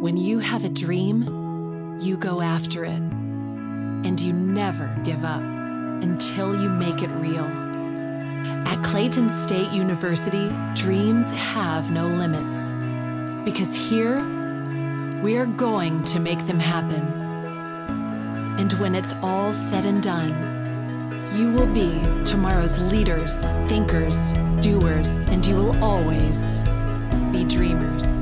When you have a dream, you go after it, and you never give up until you make it real. At Clayton State University, dreams have no limits, because here, we are going to make them happen. And when it's all said and done, you will be tomorrow's leaders, thinkers, doers, and you will always be dreamers.